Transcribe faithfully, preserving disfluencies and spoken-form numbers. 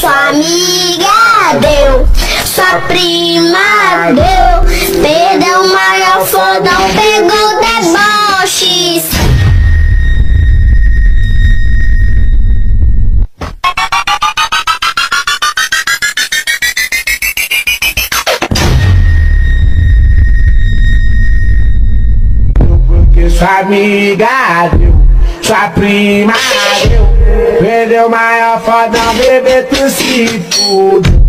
Sua amiga deu, sua prima deu, perdeu o maior fodão, pegou deboches. Sua amiga deu, sua prima deu, perdeu o maior fodão, bebê, tu se fudeu.